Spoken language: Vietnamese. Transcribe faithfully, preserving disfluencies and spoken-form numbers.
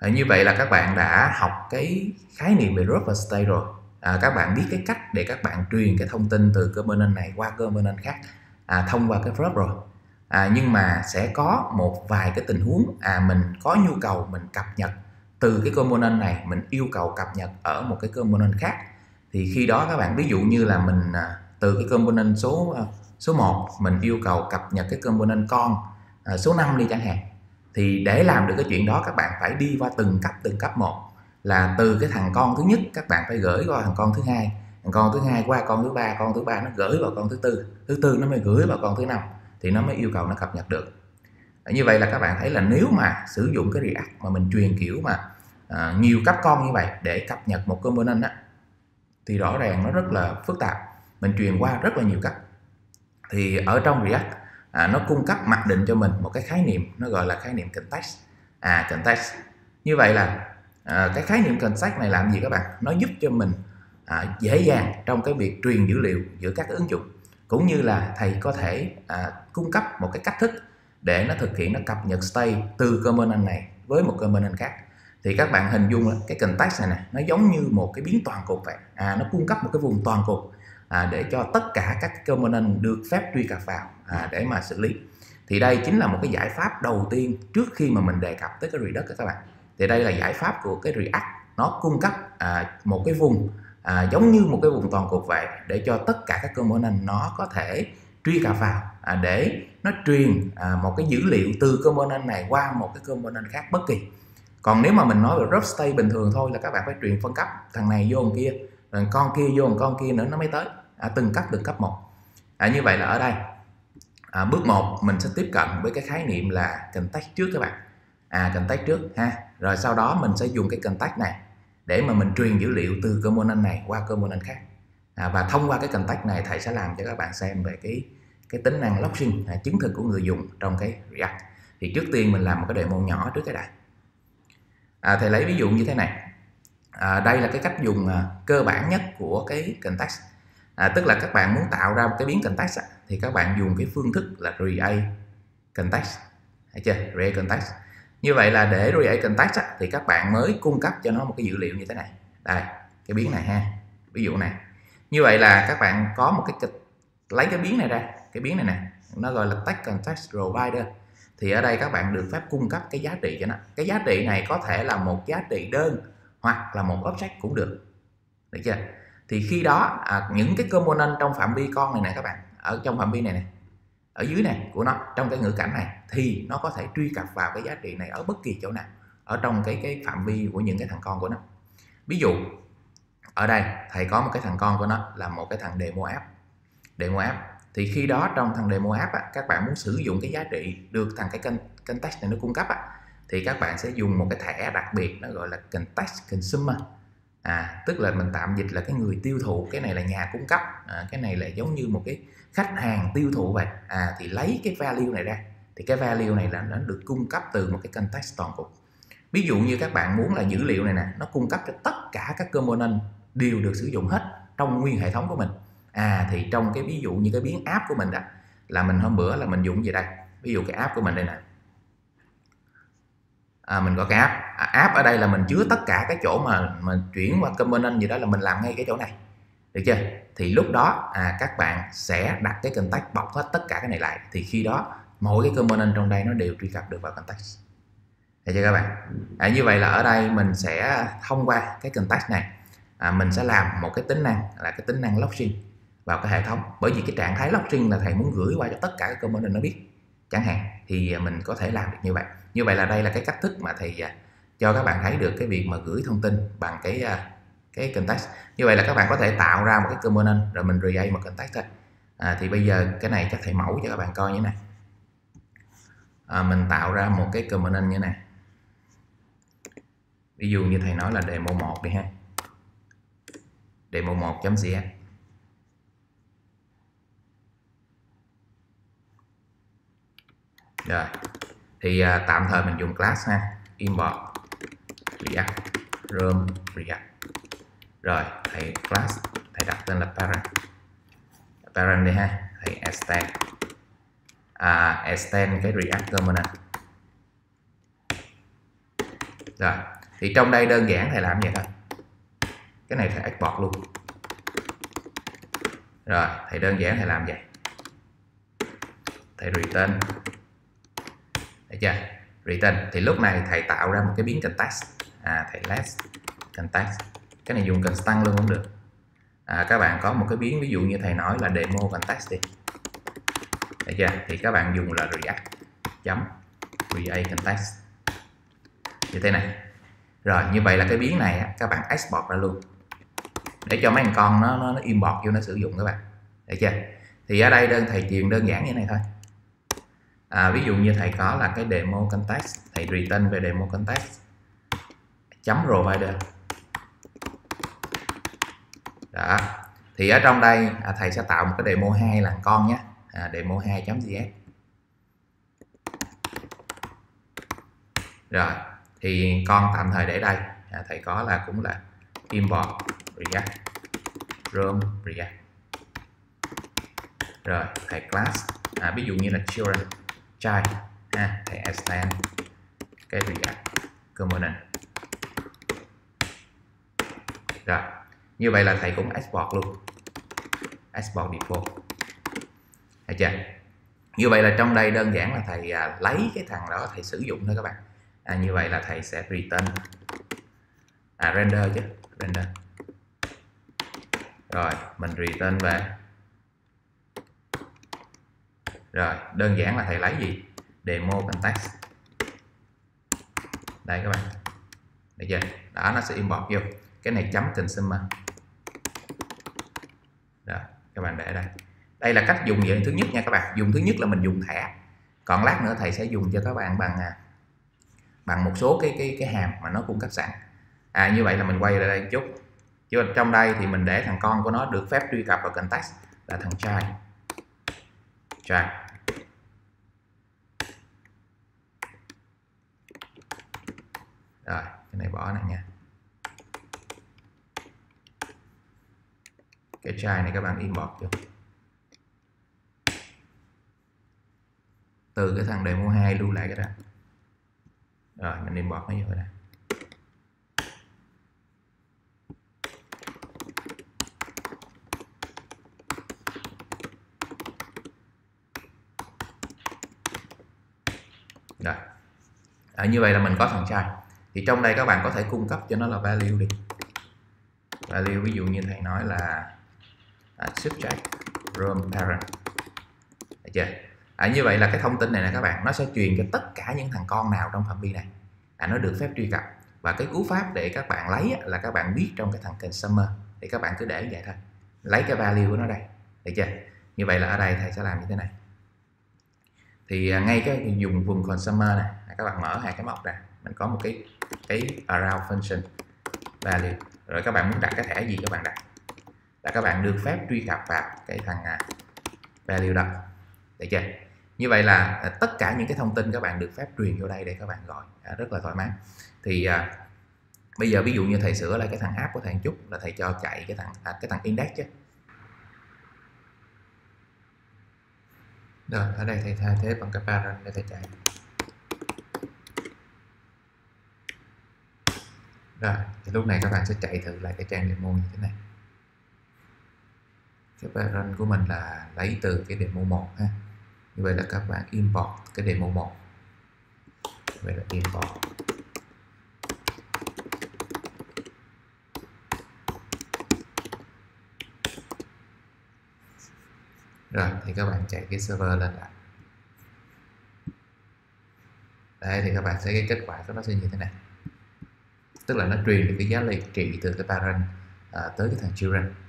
À, như vậy là các bạn đã học cái khái niệm về drop và state rồi. À, các bạn biết cái cách để các bạn truyền cái thông tin từ component này qua component khác à, thông qua cái drop rồi. À, nhưng mà sẽ có một vài cái tình huống à, mình có nhu cầu mình cập nhật từ cái component này, mình yêu cầu cập nhật ở một cái component khác. Thì khi đó các bạn ví dụ như là mình à, từ cái component số số một mình yêu cầu cập nhật cái component con à, số năm đi chẳng hạn. Thì để làm được cái chuyện đó các bạn phải đi qua từng cấp từng cấp một, là từ cái thằng con thứ nhất các bạn phải gửi qua thằng con thứ hai, thằng con thứ hai qua con thứ ba, con thứ ba nó gửi vào con thứ tư, thứ tư nó mới gửi vào con thứ năm, thì nó mới yêu cầu nó cập nhật được. Như vậy là các bạn thấy là nếu mà sử dụng cái React mà mình truyền kiểu mà à, nhiều cấp con như vậy để cập nhật một component á, thì rõ ràng nó rất là phức tạp, mình truyền qua rất là nhiều cấp. Thì ở trong React à, nó cung cấp mặc định cho mình một cái khái niệm, nó gọi là khái niệm context. À, context như vậy là à, cái khái niệm context này làm gì các bạn? Nó giúp cho mình à, dễ dàng trong cái việc truyền dữ liệu giữa các ứng dụng, cũng như là thầy có thể à, cung cấp một cái cách thức để nó thực hiện, nó cập nhật state từ component này với một component khác. Thì các bạn hình dung cái context này nè, nó giống như một cái biến toàn cục vậy. À, nó cung cấp một cái vùng toàn cục à, để cho tất cả các component được phép truy cập vào à, để mà xử lý. Thì đây chính là một cái giải pháp đầu tiên trước khi mà mình đề cập tới cái Redux các bạn. Thì đây là giải pháp của cái React, nó cung cấp à, một cái vùng à, giống như một cái vùng toàn cục vậy, để cho tất cả các component nó có thể truy cập vào à, để nó truyền à, một cái dữ liệu từ component này qua một cái component khác bất kỳ. Còn nếu mà mình nói về drop state bình thường thôi là các bạn phải truyền phân cấp, thằng này vô thằng kia, rồi con kia vô thằng con kia nữa nó mới tới à, từng cấp từng cấp một. À, như vậy là ở đây à, bước một mình sẽ tiếp cận với cái khái niệm là context trước các bạn. À, context trước ha, rồi sau đó mình sẽ dùng cái context này để mà mình truyền dữ liệu từ component này qua component khác. À, và thông qua cái context này thầy sẽ làm cho các bạn xem về cái cái tính năng logging à, chứng thực của người dùng trong cái React. Thì trước tiên mình làm một cái demo nhỏ trước cái này. À, thầy lấy ví dụ như thế này. À, đây là cái cách dùng à, cơ bản nhất của cái context. À, tức là các bạn muốn tạo ra một cái biến context à, thì các bạn dùng cái phương thức là create context. Thấy chưa? Create context. Như vậy là để create context á, thì các bạn mới cung cấp cho nó một cái dữ liệu như thế này. Đây, cái biến này ha. Ví dụ này. Như vậy là các bạn có một cái lấy cái biến này ra, cái biến này nè, nó gọi là text context provider. Thì ở đây các bạn được phép cung cấp cái giá trị cho nó. Cái giá trị này có thể là một giá trị đơn hoặc là một object cũng được. Được chưa? Thì khi đó à, những cái component trong phạm vi con này nè các bạn, ở trong phạm vi này nè, ở dưới này của nó, trong cái ngữ cảnh này, thì nó có thể truy cập vào cái giá trị này ở bất kỳ chỗ nào ở trong cái cái phạm vi của những cái thằng con của nó. Ví dụ ở đây thầy có một cái thằng con của nó là một cái thằng demo app. Demo app thì khi đó trong thằng demo app á, các bạn muốn sử dụng cái giá trị được thằng cái context này nó cung cấp á, thì các bạn sẽ dùng một cái thẻ đặc biệt, nó gọi là context consumer. À, tức là mình tạm dịch là cái người tiêu thụ, cái này là nhà cung cấp, à, cái này là giống như một cái khách hàng tiêu thụ vậy. À, thì lấy cái value này ra, thì cái value này là nó được cung cấp từ một cái context toàn cục. Ví dụ như các bạn muốn là dữ liệu này nè, nó cung cấp cho tất cả các component đều được sử dụng hết trong nguyên hệ thống của mình. À, thì trong cái ví dụ như cái biến app của mình đó, là mình hôm bữa là mình dùng gì đây? Ví dụ cái app của mình đây nè. À, mình có cái app. À, app ở đây là mình chứa tất cả cái chỗ mà mình chuyển qua component gì đó là mình làm ngay cái chỗ này. Được chưa? Thì lúc đó à, các bạn sẽ đặt cái context bọc hết tất cả cái này lại. Thì khi đó mỗi cái component trong đây nó đều truy cập được vào context. Được chưa các bạn? À, như vậy là ở đây mình sẽ thông qua cái context này à, mình sẽ làm một cái tính năng là cái tính năng logging vào cái hệ thống. Bởi vì cái trạng thái logging là thầy muốn gửi qua cho tất cả các component nó biết chẳng hạn, thì mình có thể làm được như vậy. Như vậy là đây là cái cách thức mà thầy cho các bạn thấy được cái việc mà gửi thông tin bằng cái cái context. Như vậy là các bạn có thể tạo ra một cái component rồi mình create một context thôi. À, thì bây giờ cái này chắc thầy mẫu cho các bạn coi như thế này. À, mình tạo ra một cái component như thế này. Ví dụ như thầy nói là demo một đi ha. demo một.js. Rồi. Thì à, tạm thời mình dùng class ha. Import React Rom React. Rồi, thầy class thầy đặt tên là parent. Parent đi ha. Thầy extend à, extend cái React component. Rồi thì trong đây đơn giản thầy làm vậy thôi, cái này thầy export luôn. Rồi thầy đơn giản thầy làm vậy, thầy return, thấy chưa, return thì lúc này thầy tạo ra một cái biến context, à, thầy less context, cái này dùng constant luôn cũng được. À, các bạn có một cái biến ví dụ như thầy nói là demo context đi, thấy chưa, thì các bạn dùng là react chấm create context như thế này. Rồi như vậy là cái biến này các bạn export ra luôn để cho mấy con nó, nó, nó import vô nó sử dụng các bạn, thấy chưa. Thì ở đây đơn thầy truyền đơn giản như này thôi. À, ví dụ như thầy có là cái demo context, thầy return về demo context chấm provider. Đó. Thì ở trong đây à, thầy sẽ tạo một cái demo hai là con nhé, à, demo hai chấm js. Rồi thì con tạm thời để đây, à, thầy có là cũng là import react rom react. Rồi thầy class, à, ví dụ như là children child, ha, thầy extend cái react component. Rồi như vậy là thầy cũng export luôn, export default, thấy chưa. Như vậy là trong đây đơn giản là thầy à, lấy cái thằng đó thầy sử dụng thôi các bạn. À, như vậy là thầy sẽ return, à, render chứ, render. Rồi mình return về. Rồi đơn giản là thầy lấy gì, demo context đây các bạn, thấy chưa, đó nó sẽ import vô cái này chấm consumer. Rồi các bạn để đây, đây là cách dùng vậy thứ nhất nha các bạn. Dùng thứ nhất là mình dùng thẻ, còn lát nữa thầy sẽ dùng cho các bạn bằng bằng một số cái cái cái hàm mà nó cung cấp sẵn. À, như vậy là mình quay lại đây một chút, chứ trong đây thì mình để thằng con của nó được phép truy cập vào context là thằng child child. Rồi cái này bỏ này nha, cái child này các bạn import vô từ cái thằng demo hai lưu lại cái đó. Rồi mình import nó vô đây. Rồi à, như vậy là mình có thằng child. Thì trong đây các bạn có thể cung cấp cho nó là value đi, value ví dụ như thầy nói là à, subject rom parent, được chưa. À, như vậy là cái thông tin này nè các bạn, nó sẽ truyền cho tất cả những thằng con nào trong phạm vi này, à, nó được phép truy cập. Và cái cú pháp để các bạn lấy là các bạn viết trong cái thằng consumer, thì các bạn cứ để vậy thôi, lấy cái value của nó đây, được chưa. Như vậy là ở đây thầy sẽ làm như thế này. Thì ngay cái dùng vùng consumer này, các bạn mở hai cái móc ra, mình có một cái cái around function value, rồi các bạn muốn đặt cái thẻ gì các bạn đặt, là các bạn được phép truy cập vào cái thằng value đó, được chưa. Như vậy là tất cả những cái thông tin các bạn được phép truyền vô đây để các bạn gọi, à, rất là thoải mái. Thì à, bây giờ ví dụ như thầy sửa lại cái thằng app của thầy một chút, là thầy cho chạy cái thằng à, cái thằng index chứ. Rồi ở đây thầy thay thế bằng cái parent để thầy chạy. Rồi thì lúc này các bạn sẽ chạy thử lại cái trang demo như thế này. Cái parent của mình là lấy từ cái demo một ha. Như vậy là các bạn import cái demo một. Vậy là import. Rồi thì các bạn chạy cái server lên lại. Đây thì các bạn sẽ cái kết quả của nó sẽ như thế này. Tức là nó truyền được cái giá trị từ cái parent à, tới cái thằng children.